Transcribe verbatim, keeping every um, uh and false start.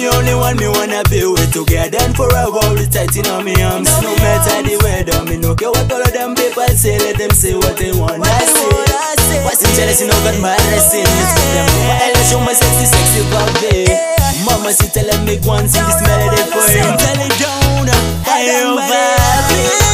the only one me wanna be with. Together and forever, hold it tight in on me arms. No matter the weather, me no care what all of them people say. Let them say what they want. I say, what's in jealousy, no got my blessing. Let's get them over. I'll show my sexy, sexy baby. Mama, she tell them make one sing this melody for him. Tell it down, I am baby.